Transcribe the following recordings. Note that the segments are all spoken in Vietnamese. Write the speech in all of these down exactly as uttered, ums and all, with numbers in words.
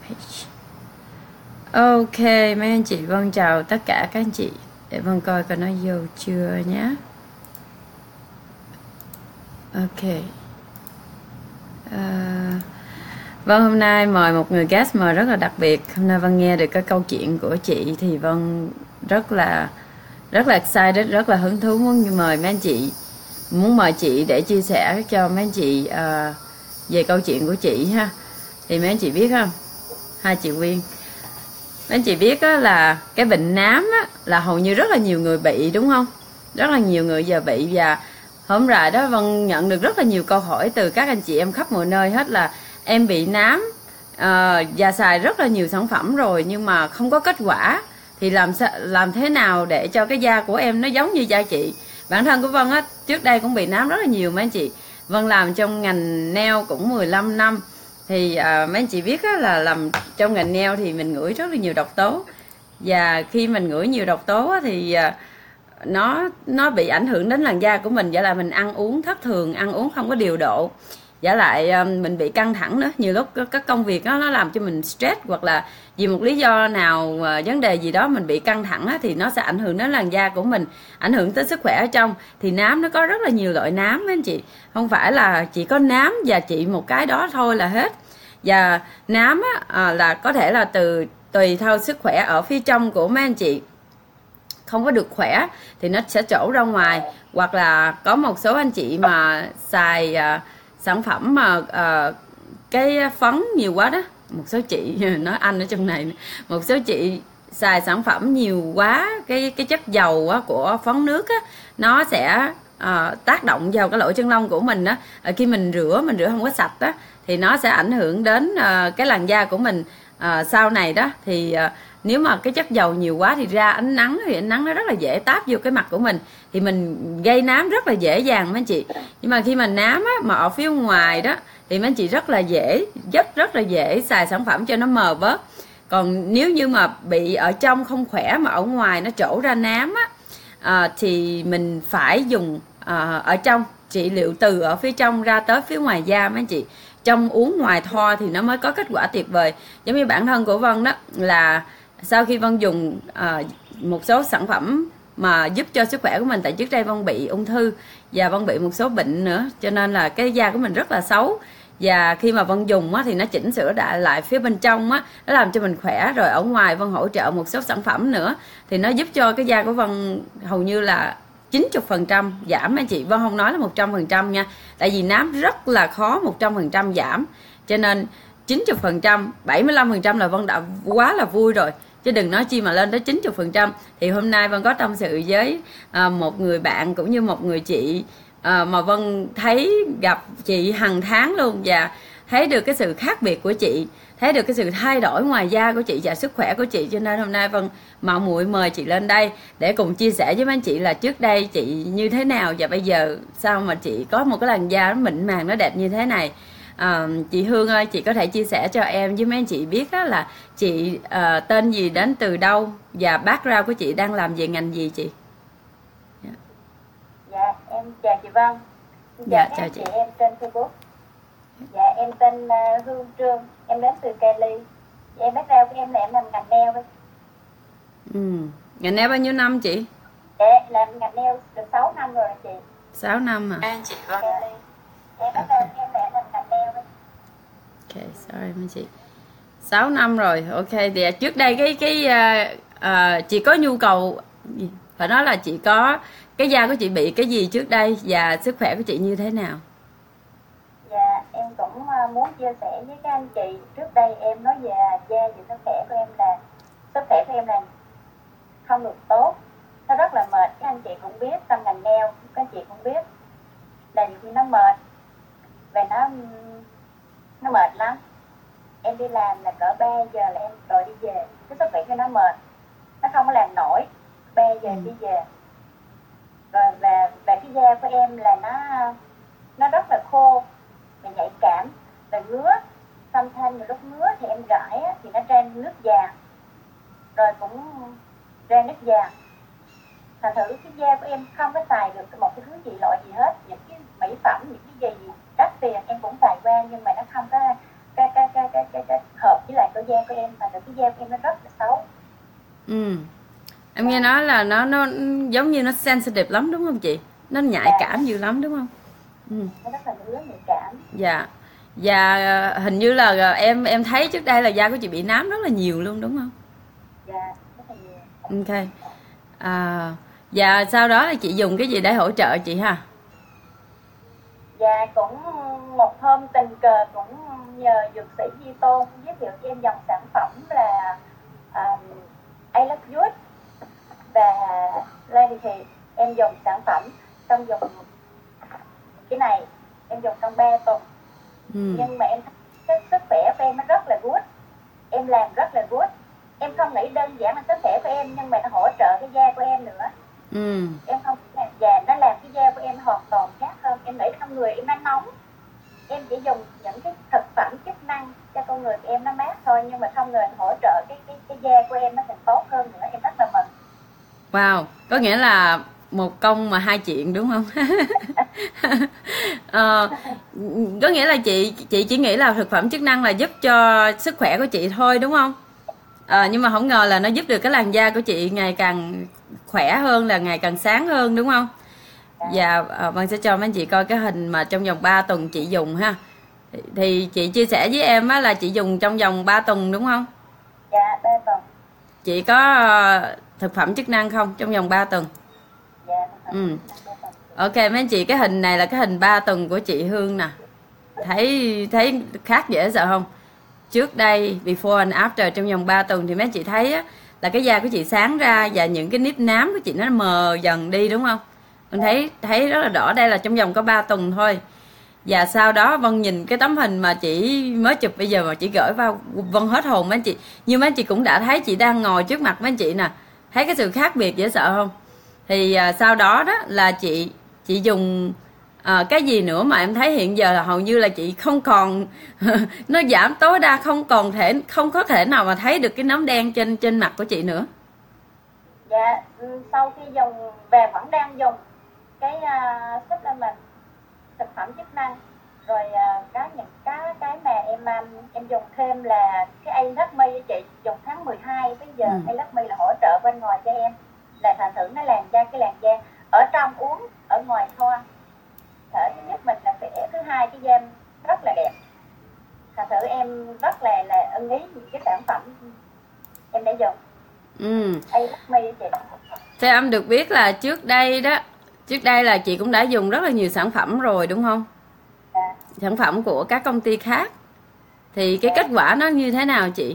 page. Ok, mấy anh chị Vân chào tất cả các anh chị. Để Vân coi coi nó vô chưa nhé. Ok. À, Vân hôm nay mời một người guest mời rất là đặc biệt. Hôm nay Vân nghe được cái câu chuyện của chị thì Vân rất là rất là excited, rất là hứng thú muốn mời mấy anh chị, muốn mời chị để chia sẻ cho mấy anh chị uh, về câu chuyện của chị ha. Thì mấy anh chị biết không, hai chị Quyên, mấy anh chị biết á, là cái bệnh nám á, là hầu như rất là nhiều người bị đúng không? Rất là nhiều người giờ bị. Và hôm rồi đó Vân nhận được rất là nhiều câu hỏi từ các anh chị em khắp mọi nơi hết là em bị nám uh, và xài rất là nhiều sản phẩm rồi nhưng mà không có kết quả, thì làm sao, làm thế nào để cho cái da của em nó giống như da chị. Bản thân của Vân á, trước đây cũng bị nám rất là nhiều mấy anh chị. Vân làm trong ngành nail cũng mười lăm năm. Thì à, mấy anh chị biết á, là làm trong ngành nail thì mình ngửi rất là nhiều độc tố. Và khi mình ngửi nhiều độc tố á, thì à, nó nó bị ảnh hưởng đến làn da của mình. Giả lại mình ăn uống thất thường, ăn uống không có điều độ. Giả lại à, mình bị căng thẳng nữa. Nhiều lúc các công việc đó, nó làm cho mình stress, hoặc là vì một lý do nào, à, vấn đề gì đó mình bị căng thẳng á, thì nó sẽ ảnh hưởng đến làn da của mình, ảnh hưởng tới sức khỏe ở trong. Thì nám nó có rất là nhiều loại nám mấy anh chị. Không phải là chỉ có nám và trị một cái đó thôi là hết. Và nám á, à, là có thể là từ tùy theo sức khỏe ở phía trong của mấy anh chị không có được khỏe thì nó sẽ trổ ra ngoài. Hoặc là có một số anh chị mà xài à, sản phẩm mà à, cái phấn nhiều quá đó. Một số chị nói anh ở trong này, một số chị xài sản phẩm nhiều quá, cái cái chất dầu á, của phấn nước á, nó sẽ à, tác động vào cái lỗ chân lông của mình á. À, khi mình rửa mình rửa không có sạch á thì nó sẽ ảnh hưởng đến à, cái làn da của mình à, sau này đó. Thì à, nếu mà cái chất dầu nhiều quá thì ra ánh nắng thì ánh nắng nó rất là dễ táp vô cái mặt của mình, thì mình gây nám rất là dễ dàng mấy anh chị. Nhưng mà khi mà nám á, mà ở phía ngoài đó thì mấy anh chị rất là dễ, rất rất là dễ xài sản phẩm cho nó mờ bớt. Còn nếu như mà bị ở trong không khỏe mà ở ngoài nó trổ ra nám á, à, thì mình phải dùng à, ở trong, trị liệu từ ở phía trong ra tới phía ngoài da mấy anh chị. Trong uống ngoài thoa thì nó mới có kết quả tuyệt vời. Giống như bản thân của Vân đó, là sau khi Vân dùng à, một số sản phẩm mà giúp cho sức khỏe của mình, tại trước đây Vân bị ung thư và Vân bị một số bệnh nữa, cho nên là cái da của mình rất là xấu. Và khi mà Vân dùng á, thì nó chỉnh sửa lại, lại phía bên trong á, nó làm cho mình khỏe. Rồi ở ngoài Vân hỗ trợ một số sản phẩm nữa thì nó giúp cho cái da của Vân hầu như là chín mươi phần trăm giảm anh chị. Vân không nói là một trăm phần trăm nha, tại vì nám rất là khó một trăm phần trăm giảm. Cho nên chín mươi phần trăm, bảy mươi lăm phần trăm là Vân đã quá là vui rồi, chứ đừng nói chi mà lên tới chín mươi phần trăm. Thì hôm nay Vân có tâm sự với à, một người bạn cũng như một người chị à, mà Vân thấy gặp chị hàng tháng luôn, và thấy được cái sự khác biệt của chị, thấy được cái sự thay đổi ngoài da của chị và sức khỏe của chị. Cho nên hôm nay Vân mạo muội mời chị lên đây để cùng chia sẻ với mấy anh chị là trước đây chị như thế nào và bây giờ sao mà chị có một cái làn da nó mịn màng, nó đẹp như thế này. À, chị Hương ơi, chị có thể chia sẻ cho em với mấy anh chị biết đó là chị à, tên gì, đến từ đâu và background của chị đang làm về ngành gì chị? Dạ, dạ em chào chị Vân. Dạ, dạ chào chị. chị em trên Facebook. Dạ em tên uh, Hương Trương, em đến từ Cali. Dạ, em background của em là em làm ngành nail đấy. Ừ. Ngành nail bao nhiêu năm chị? Dạ làm ngành nail được sáu năm rồi chị. sáu năm à? Anh chị Vân. Cali. Em background của em là em làm ngành nail đấy. Ok, sorry mấy chị. sáu năm rồi. Ok, thì trước đây cái cái uh, uh, chị có nhu cầu, phải nói là chị có cái da của chị bị cái gì trước đây và sức khỏe của chị như thế nào? Dạ em cũng uh, muốn chia sẻ với các anh chị. Trước đây em nói về da và sức khỏe của em là sức khỏe của em là không được tốt, nó rất là mệt. Các anh chị cũng biết, trong ngành nail các anh chị cũng biết là nhiều khi nó mệt và nó nó mệt lắm. Em đi làm là cỡ ba giờ là em rồi đi về, cái sức khỏe cho nó mệt, nó không có làm nổi, ba giờ đi về. Rồi và và cái da của em là nó nó rất là khô và nhạy cảm và ngứa. Sometimes nhiều lúc ngứa thì em gãi á, thì nó ra nước vàng, rồi cũng ra nước vàng. Thành thử cái da của em không có xài được một cái thứ trị loại gì hết. Những cái mỹ phẩm, những cái gì đắt tiền em cũng xài qua, nhưng mà nó không có cái cái cái cái cái, cái hợp với lại cơ da của em, và được cái da của em nó rất là xấu. Ừ. Em nghe nói là nó nó giống như nó sensitive lắm đúng không chị? Nó nhạy Dạ. cảm dữ lắm đúng không? Ừ. Nó rất là ngứa, nhạy cảm. Dạ. Và hình như là em em thấy trước đây là da của chị bị nám rất là nhiều luôn đúng không? Dạ, rất là nhiều. Ok. À, và sau đó là chị dùng cái gì để hỗ trợ chị ha? Dạ, cũng một hôm tình cờ cũng nhờ dược sĩ Di Tôn giới thiệu cho em dòng sản phẩm là um, I Love Youth, và Lady thì em dùng sản phẩm, xong dùng cái này em dùng trong ba tuần. Ừ. Nhưng mà em thấy cái sức khỏe của em nó rất là good, em làm rất là good. Em không nghĩ đơn giản là sức khỏe của em, nhưng mà nó hỗ trợ cái da của em nữa. Ừ. Em không làm già, nó làm cái da của em hoàn toàn khác hơn. Em nghĩ trong người em nó nóng, em chỉ dùng những cái thực phẩm chức năng cho con người của em nó mát thôi, nhưng mà không ngờ hỗ trợ cái cái cái da của em nó càng tốt hơn nữa. Em rất là mừng. Wow, có nghĩa là một công mà hai chuyện đúng không? ờ, có nghĩa là chị chị chỉ nghĩ là thực phẩm chức năng là giúp cho sức khỏe của chị thôi đúng không? À, nhưng mà không ngờ là nó giúp được cái làn da của chị ngày càng khỏe hơn, là ngày càng sáng hơn đúng không? Và à, Vân sẽ cho mấy anh chị coi cái hình mà trong vòng ba tuần chị dùng ha. Thì, thì chị chia sẻ với em á là chị dùng trong vòng ba tuần đúng không? Dạ, ba tuần. Chị có uh, thực phẩm chức năng không trong vòng ba tuần? Dạ, ừ. Ok mấy anh chị, cái hình này là cái hình ba tuần của chị Hương nè. Thấy thấy khác dễ sợ không? Trước đây before and after trong vòng ba tuần thì mấy anh chị thấy á, là cái da của chị sáng ra và những cái nếp nám của chị nó mờ dần đi đúng không? Mình thấy thấy rất là rõ, đây là trong vòng có ba tuần thôi. Và sau đó Vân nhìn cái tấm hình mà chị mới chụp bây giờ mà chị gửi vào, Vân hết hồn mấy anh chị. Nhưng mấy anh chị cũng đã thấy chị đang ngồi trước mặt mấy anh chị nè. Thấy cái sự khác biệt dễ sợ không? Thì à, sau đó đó là chị chị dùng à, cái gì nữa mà em thấy hiện giờ là hầu như là chị không còn nó giảm tối đa, không còn thể không có thể nào mà thấy được cái nấm đen trên trên mặt của chị nữa. Dạ, sau khi dùng về vẫn đang dùng cái uh, supplement, thực phẩm chức năng, rồi uh, cái những cái cái mà em um, em dùng thêm là cái A-Love Me với chị, dùng tháng mười hai bây giờ. ừ. A-Love Me là hỗ trợ bên ngoài cho em, là thành thử nó làm cho cái làn da ở trong uống, ở ngoài thoa. Thể thứ nhất mình là khỏe, thứ hai cái da rất là đẹp. Thành thử em rất là là ưng ý những cái sản phẩm em đã dùng. ừ. A-Love Me với chị. Theo em được biết là trước đây đó, trước đây là chị cũng đã dùng rất là nhiều sản phẩm rồi đúng không? Dạ. Sản phẩm của các công ty khác. Thì cái dạ. kết quả nó như thế nào chị?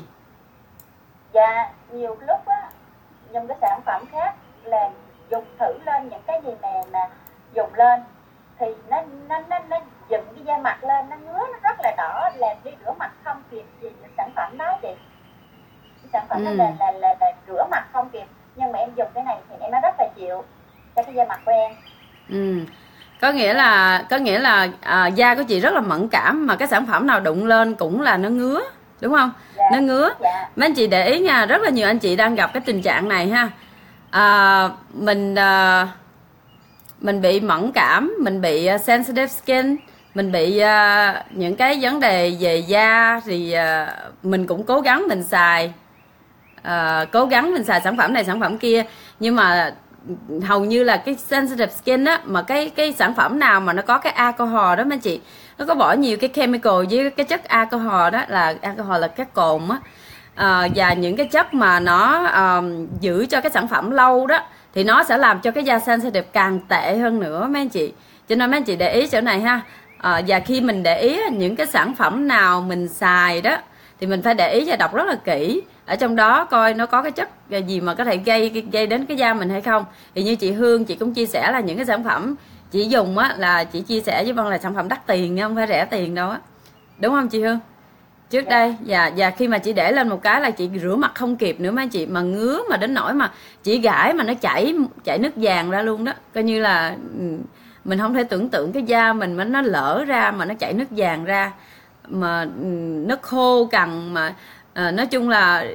Dạ, nhiều lúc á, dùng cái sản phẩm khác là dùng thử lên những cái gì mà, mà dùng lên thì nó nó nó nó dựng cái da mặt lên, nó ngứa, nó rất là đỏ, làm đi rửa mặt không kịp gì sản phẩm đó chị. Cái sản phẩm ừ. đó là, là, là, là rửa mặt không kịp. Nhưng mà em dùng cái này thì em nó rất là chịu cho cái da mặt của em. Ừ. Có nghĩa là có nghĩa là à, da của chị rất là mẫn cảm, mà cái sản phẩm nào đụng lên cũng là nó ngứa đúng không? Dạ. Nó ngứa. Dạ. Mấy anh chị để ý nha, rất là nhiều anh chị đang gặp cái tình trạng này ha. À, mình à, mình bị mẫn cảm, mình bị uh, sensitive skin, mình bị uh, những cái vấn đề về da thì uh, mình cũng cố gắng mình xài uh, cố gắng mình xài sản phẩm này sản phẩm kia, nhưng mà hầu như là cái sensitive skin á, mà cái cái sản phẩm nào mà nó có cái alcohol đó mấy chị, nó có bỏ nhiều cái chemical với cái chất alcohol đó, là alcohol là cái cồn á, à, và những cái chất mà nó um, giữ cho cái sản phẩm lâu đó thì nó sẽ làm cho cái da sensitive càng tệ hơn nữa mấy anh chị. Cho nên mấy anh chị để ý chỗ này ha. À, và khi mình để ý những cái sản phẩm nào mình xài đó thì mình phải để ý và đọc rất là kỹ ở trong đó, coi nó có cái chất gì mà có thể gây gây đến cái da mình hay không. Thì như chị Hương, chị cũng chia sẻ là những cái sản phẩm chị dùng á, là chị chia sẻ với Vân là sản phẩm đắt tiền nha, không phải rẻ tiền đâu á, đúng không chị Hương? Trước đây và và khi mà chị để lên một cái là chị rửa mặt không kịp nữa mấy anh chị, mà ngứa mà đến nỗi mà chị gãi mà nó chảy chảy nước vàng ra luôn đó, coi như là mình không thể tưởng tượng cái da mình mà nó lỡ ra mà nó chảy nước vàng ra, mà nó khô cằn, mà à, nói chung là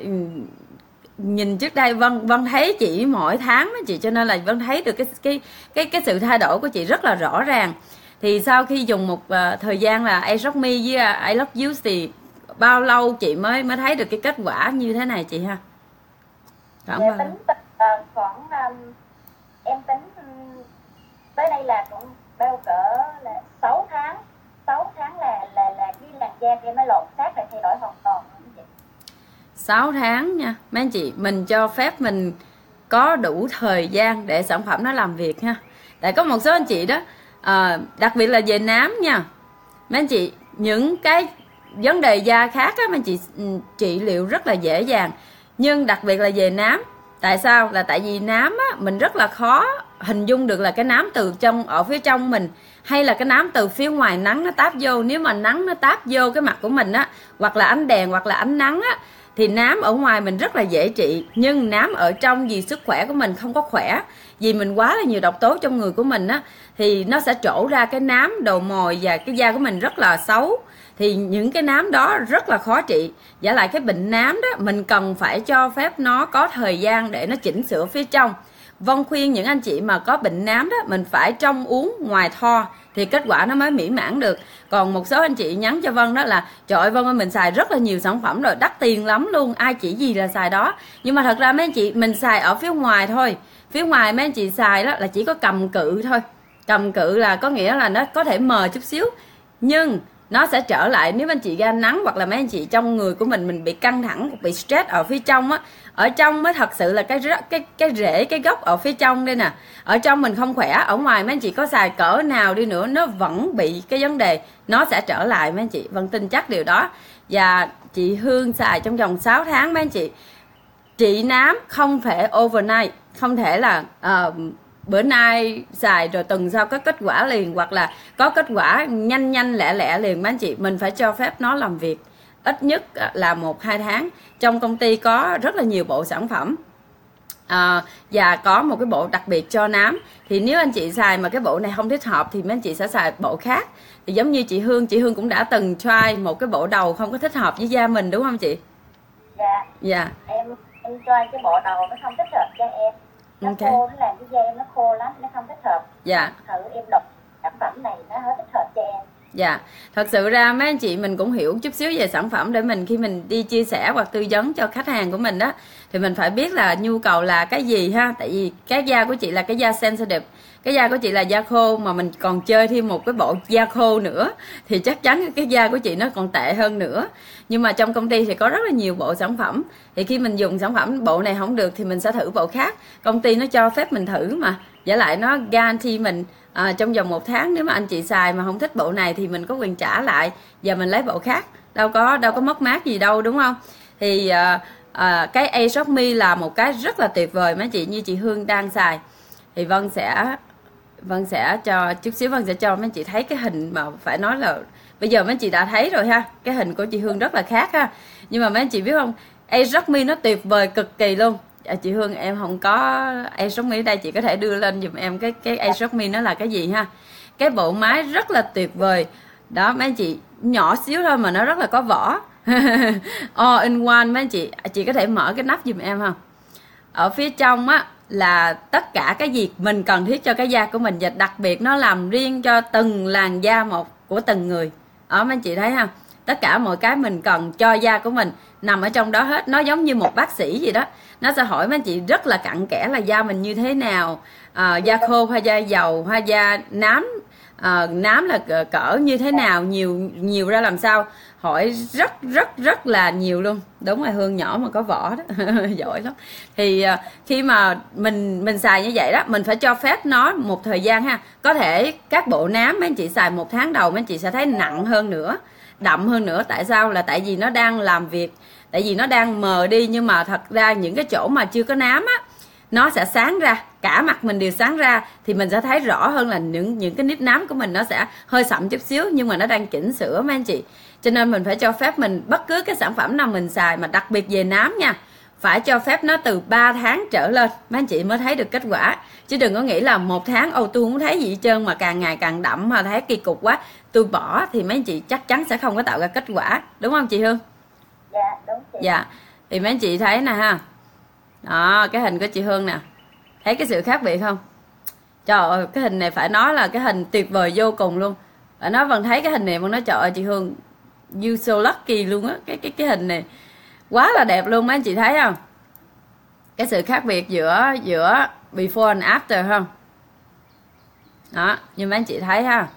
nhìn trước đây Vân Vân thấy chị mỗi tháng đó chị, cho nên là Vân thấy được cái cái cái cái sự thay đổi của chị rất là rõ ràng. Thì sau khi dùng một uh, thời gian là I Love Me với uh, I Love You thì bao lâu chị mới mới thấy được cái kết quả như thế này chị ha? Khoảng dạ, tính uh, khoảng um, em tính um, tới đây là cũng bao cỡ là sáu tháng, sáu tháng là là là cái làn da em nó lột xác lại thay đổi hoàn toàn. sáu tháng nha mấy anh chị, mình cho phép mình có đủ thời gian để sản phẩm nó làm việc ha. Tại có một số anh chị đó à, đặc biệt là về nám nha mấy anh chị, những cái vấn đề da khác á, mấy anh chị trị liệu rất là dễ dàng, nhưng đặc biệt là về nám. Tại sao? Là tại vì nám á, mình rất là khó hình dung được là cái nám từ trong ở phía trong mình hay là cái nám từ phía ngoài nắng nó táp vô. Nếu mà nắng nó táp vô cái mặt của mình á, hoặc là ánh đèn hoặc là ánh nắng á, thì nám ở ngoài mình rất là dễ trị, nhưng nám ở trong vì sức khỏe của mình không có khỏe, vì mình quá là nhiều độc tố trong người của mình á, thì nó sẽ trổ ra cái nám đầu mồi và cái da của mình rất là xấu. Thì những cái nám đó rất là khó trị. Giả lại cái bệnh nám đó mình cần phải cho phép nó có thời gian để nó chỉnh sửa phía trong. Vân khuyên những anh chị mà có bệnh nám đó, mình phải trong uống ngoài tho thì kết quả nó mới mỹ mãn được. Còn một số anh chị nhắn cho Vân đó là trời ơi Vân ơi, mình xài rất là nhiều sản phẩm rồi, đắt tiền lắm luôn, ai chỉ gì là xài đó. Nhưng mà thật ra mấy anh chị, mình xài ở phía ngoài thôi. Phía ngoài mấy anh chị xài đó là chỉ có cầm cự thôi. Cầm cự là có nghĩa là nó có thể mờ chút xíu, nhưng nó sẽ trở lại nếu anh chị ra nắng, hoặc là mấy anh chị trong người của mình mình bị căng thẳng, bị stress ở phía trong á, ở trong mới thật sự là cái cái cái rễ, cái gốc ở phía trong đây nè. Ở trong mình không khỏe, ở ngoài mấy anh chị có xài cỡ nào đi nữa nó vẫn bị cái vấn đề, nó sẽ trở lại mấy anh chị, Vân tin chắc điều đó. Và chị Hương xài trong vòng sáu tháng mấy anh chị, trị nám không thể overnight, không thể là uh, bữa nay xài rồi tuần sau có kết quả liền, hoặc là có kết quả nhanh nhanh lẹ lẹ liền mấy anh chị. Mình phải cho phép nó làm việc ít nhất là một hai tháng. Trong công ty có rất là nhiều bộ sản phẩm à, và có một cái bộ đặc biệt cho nám. Thì nếu anh chị xài mà cái bộ này không thích hợp thì mấy anh chị sẽ xài bộ khác. Thì giống như chị Hương, chị Hương cũng đã từng try một cái bộ đầu không có thích hợp với da mình đúng không chị? Dạ. Dạ. Em em try cái bộ đầu nó không thích hợp cho em. Nó okay. Khô, nó làm cái da em nó khô lắm, nó không thích hợp. Dạ. Thử em đọc sản phẩm này nó hết thích hợp cho em. Dạ, thật sự ra mấy anh chị mình cũng hiểu chút xíu về sản phẩm để mình khi mình đi chia sẻ hoặc tư vấn cho khách hàng của mình đó, thì mình phải biết là nhu cầu là cái gì ha. Tại vì cái da của chị là cái da sensitive, cái da của chị là da khô, mà mình còn chơi thêm một cái bộ da khô nữa thì chắc chắn cái da của chị nó còn tệ hơn nữa. Nhưng mà trong công ty thì có rất là nhiều bộ sản phẩm, thì khi mình dùng sản phẩm bộ này không được thì mình sẽ thử bộ khác. Công ty nó cho phép mình thử mà, giả lại nó guarantee mình à, trong vòng một tháng nếu mà anh chị xài mà không thích bộ này thì mình có quyền trả lại và mình lấy bộ khác, đâu có đâu có mất mát gì đâu đúng không? Thì à, à, cái A-Shop Me là một cái rất là tuyệt vời mấy chị, như chị Hương đang xài thì Vân sẽ Vân sẽ cho chút xíu, Vân sẽ cho mấy chị thấy cái hình mà phải nói là bây giờ mấy chị đã thấy rồi ha, cái hình của chị Hương rất là khác ha. Nhưng mà mấy chị biết không, A-Shop Me nó tuyệt vời cực kỳ luôn. À, chị Hương em không có A-Shop Me đây, chị có thể đưa lên giùm em cái cái A-Shop Me nó là cái gì ha. Cái bộ máy rất là tuyệt vời đó mấy anh chị, nhỏ xíu thôi mà nó rất là có vỏ. All in one mấy anh chị, chị có thể mở cái nắp giùm em không? Ở phía trong á là tất cả cái gì mình cần thiết cho cái da của mình, và đặc biệt nó làm riêng cho từng làn da một của từng người. Ở mấy anh chị thấy ha, tất cả mọi cái mình cần cho da của mình nằm ở trong đó hết. Nó giống như một bác sĩ gì đó, nó sẽ hỏi mấy anh chị rất là cặn kẽ là da mình như thế nào, à, da khô hay da dầu hay da nám, à, nám là cỡ như thế nào, nhiều nhiều ra làm sao, hỏi rất rất rất là nhiều luôn. Đúng rồi, Hương nhỏ mà có vỏ đó. Giỏi lắm. Thì à, khi mà mình mình xài như vậy đó, mình phải cho phép nó một thời gian ha. Có thể các bộ nám mấy anh chị xài một tháng đầu mấy anh chị sẽ thấy nặng hơn nữa, đậm hơn nữa. Tại sao? Là tại vì nó đang làm việc, tại vì nó đang mờ đi. Nhưng mà thật ra những cái chỗ mà chưa có nám á, nó sẽ sáng ra, cả mặt mình đều sáng ra, thì mình sẽ thấy rõ hơn là những những cái nếp nám của mình nó sẽ hơi sậm chút xíu, nhưng mà nó đang chỉnh sửa mấy anh chị. Cho nên mình phải cho phép mình bất cứ cái sản phẩm nào mình xài, mà đặc biệt về nám nha, phải cho phép nó từ ba tháng trở lên mấy anh chị mới thấy được kết quả. Chứ đừng có nghĩ là một tháng ô tôi không thấy gì hết trơn mà càng ngày càng đậm mà thấy kỳ cục quá tôi bỏ, thì mấy anh chị chắc chắn sẽ không có tạo ra kết quả, đúng không chị Hương? Dạ đúng chị. Dạ, thì mấy anh chị thấy nè ha, đó cái hình của chị Hương nè, thấy cái sự khác biệt không? Trời ơi, cái hình này phải nói là cái hình tuyệt vời vô cùng luôn. Và nó vẫn thấy cái hình này vẫn nói trời ơi chị Hương you so lucky luôn á. Cái cái cái hình này quá là đẹp luôn, mấy anh chị thấy không? Cái sự khác biệt giữa giữa before and after không? Đó, như mấy anh chị thấy ha.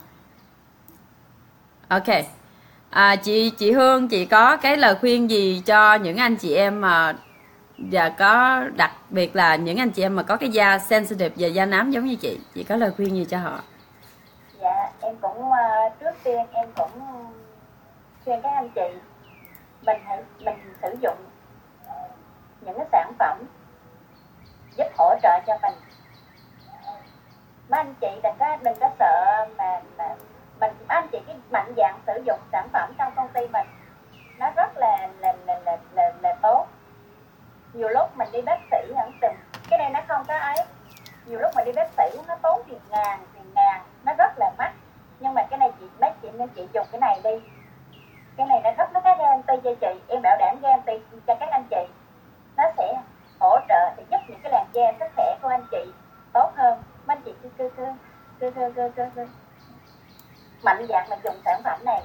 Ok. À, chị chị Hương, chị có cái lời khuyên gì cho những anh chị em mà và có đặc biệt là những anh chị em mà có cái da sensitive và da nám giống như chị, chị có lời khuyên gì cho họ? Dạ, em cũng uh, trước tiên em cũng khuyên các anh chị mình hãy mình sử dụng những cái sản phẩm giúp hỗ trợ cho mình. Mấy anh chị đừng có đừng có sợ mà mà mình anh chị cái mạnh dạn sử dụng sản phẩm trong công ty mình, nó rất là là là là là, là tốt. Nhiều lúc mình đi bác sĩ hẳn từng cái này nó không có ấy, nhiều lúc mình đi bác sĩ nó tốn tiền ngàn tiền ngàn, nó rất là mắc, nhưng mà cái này chị bác chị nên chị dùng cái này đi, cái này nó rất nó có guarantee cho chị, em bảo đảm guarantee cho các anh chị, nó sẽ hỗ trợ để giúp những cái làn da sức khỏe của anh chị tốt hơn. Mấy anh chị cứ cứ cứ cứ cứ cứ cứ, cứ. mạnh dạn mà dùng sản phẩm này.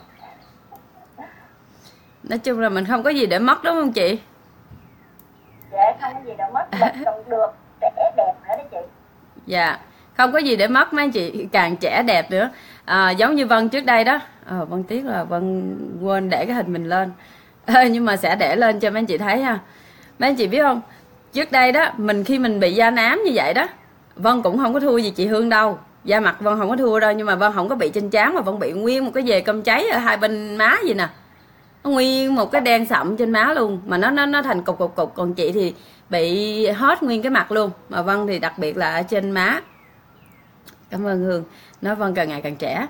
Nói chung là mình không có gì để mất đúng không chị? Dạ không có gì để mất, mình còn được trẻ đẹp nữa đó chị. Dạ, không có gì để mất mấy anh chị, càng trẻ đẹp nữa. À, giống như Vân trước đây đó. Ờ, Vân tiếc là Vân quên để cái hình mình lên. À, nhưng mà sẽ để lên cho mấy anh chị thấy ha. Mấy anh chị biết không? Trước đây đó, mình khi mình bị da nám như vậy đó, Vân cũng không có thua gì chị Hương đâu. Da mặt Vân không có thua đâu, nhưng mà Vân không có bị trên trán mà Vân bị nguyên một cái dề cơm cháy ở hai bên má gì nè. Nó nguyên một cái đen sậm trên má luôn, mà nó nó nó thành cục cục cục. Còn chị thì bị hết nguyên cái mặt luôn, mà Vân thì đặc biệt là ở trên má. Cảm ơn Hương, nói Vân càng ngày càng trẻ.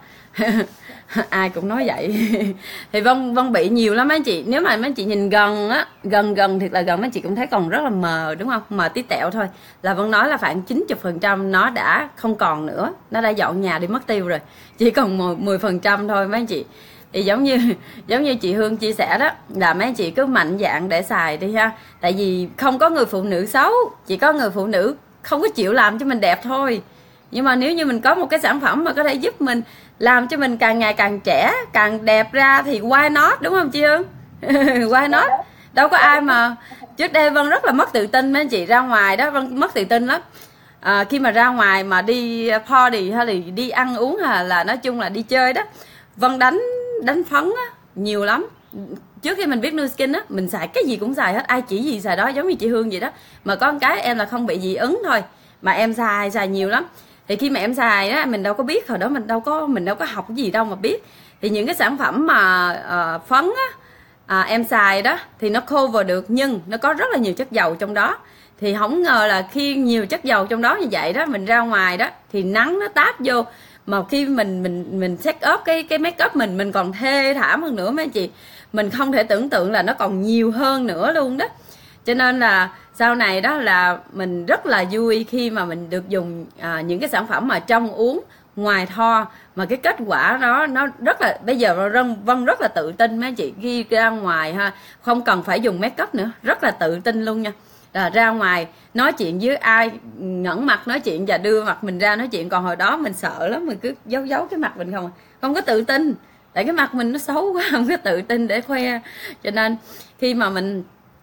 Ai cũng nói vậy. Thì Vân Vân bị nhiều lắm mấy anh chị. Nếu mà mấy anh chị nhìn gần á, gần gần thiệt là gần, mấy anh chị cũng thấy còn rất là mờ đúng không? Mờ tí tẹo thôi. Là Vân nói là khoảng chín mươi phần trăm nó đã không còn nữa, nó đã dọn nhà đi mất tiêu rồi, chỉ còn mười phần trăm thôi mấy anh chị. Thì giống như giống như chị Hương chia sẻ đó, là mấy anh chị cứ mạnh dạn để xài đi ha. Tại vì không có người phụ nữ xấu, chỉ có người phụ nữ không có chịu làm cho mình đẹp thôi. Nhưng mà nếu như mình có một cái sản phẩm mà có thể giúp mình làm cho mình càng ngày càng trẻ, càng đẹp ra thì why not, đúng không chị Hương? Why not? Đâu có ai mà trước đây Vân rất là mất tự tin mấy anh chị, ra ngoài đó Vân mất tự tin lắm. À, khi mà ra ngoài mà đi party hay là đi ăn uống hay là nói chung là đi chơi đó, Vân đánh đánh phấn á nhiều lắm. Trước khi mình biết Nu Skin á, mình xài cái gì cũng xài hết, ai chỉ gì xài đó, giống như chị Hương vậy đó. Mà có một cái em là không bị dị ứng thôi, mà em xài xài nhiều lắm. Thì khi mà em xài á, mình đâu có biết, hồi đó mình đâu có mình đâu có học cái gì đâu mà biết. Thì những cái sản phẩm mà uh, phấn á, à, em xài đó thì nó cover được, nhưng nó có rất là nhiều chất dầu trong đó. Thì không ngờ là khi nhiều chất dầu trong đó như vậy đó, mình ra ngoài đó thì nắng nó táp vô, mà khi mình mình mình set up cái cái make up mình mình còn thê thảm hơn nữa mấy anh chị. Mình không thể tưởng tượng là nó còn nhiều hơn nữa luôn đó. Cho nên là sau này đó là mình rất là vui khi mà mình được dùng à, những cái sản phẩm mà trong uống ngoài thoa, mà cái kết quả đó nó rất là, bây giờ Vân, Vân rất là tự tin mấy anh chị, khi ra ngoài ha, không cần phải dùng make up nữa, rất là tự tin luôn nha. Là ra ngoài nói chuyện với ai, ngẩng mặt nói chuyện và đưa mặt mình ra nói chuyện. Còn hồi đó mình sợ lắm, mình cứ giấu giấu cái mặt mình không, không có tự tin, tại cái mặt mình nó xấu quá, không có tự tin để khoe. Cho nên khi mà mình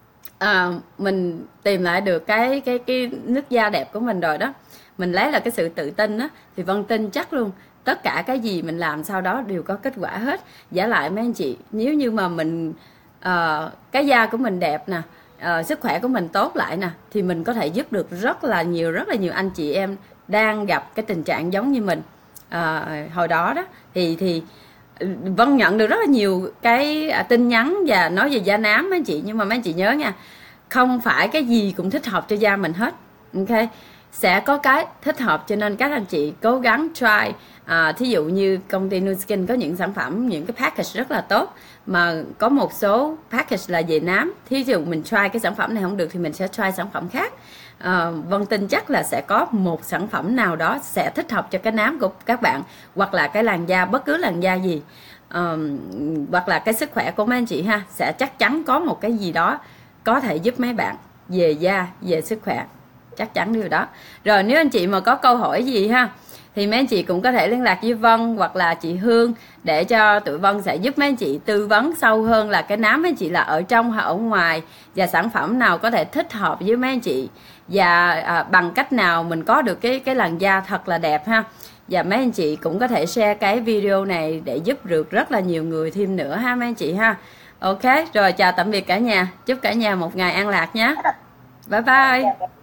à, mình tìm lại được cái cái cái nước da đẹp của mình rồi đó, mình lấy là cái sự tự tin đó, thì Vân tin chắc luôn tất cả cái gì mình làm sau đó đều có kết quả hết. Giả lại mấy anh chị, nếu như mà mình uh, cái da của mình đẹp nè, uh, sức khỏe của mình tốt lại nè, thì mình có thể giúp được rất là nhiều rất là nhiều anh chị em đang gặp cái tình trạng giống như mình uh, hồi đó đó. Thì thì Vân nhận được rất là nhiều cái tin nhắn và nói về da nám mấy anh chị. Nhưng mà mấy anh chị nhớ nha, không phải cái gì cũng thích hợp cho da mình hết, ok? Sẽ có cái thích hợp, cho nên các anh chị cố gắng try. à, Thí dụ như công ty Nu Skin có những sản phẩm, những cái package rất là tốt, mà có một số package là về nám. Thí dụ mình try cái sản phẩm này không được thì mình sẽ try sản phẩm khác. à, Vân tin chắc là sẽ có một sản phẩm nào đó sẽ thích hợp cho cái nám của các bạn, hoặc là cái làn da, bất cứ làn da gì, à, hoặc là cái sức khỏe của mấy anh chị ha, sẽ chắc chắn có một cái gì đó có thể giúp mấy bạn về da, về sức khỏe, chắc chắn điều đó. Rồi nếu anh chị mà có câu hỏi gì ha, thì mấy anh chị cũng có thể liên lạc với Vân hoặc là chị Hương để cho tụi Vân sẽ giúp mấy anh chị tư vấn sâu hơn là cái nám mấy anh chị là ở trong hay ở ngoài, và sản phẩm nào có thể thích hợp với mấy anh chị, và à, bằng cách nào mình có được cái cái làn da thật là đẹp ha. Và mấy anh chị cũng có thể share cái video này để giúp được rất là nhiều người thêm nữa ha mấy anh chị ha. Ok, rồi chào tạm biệt cả nhà, chúc cả nhà một ngày an lạc nhé. Bye bye.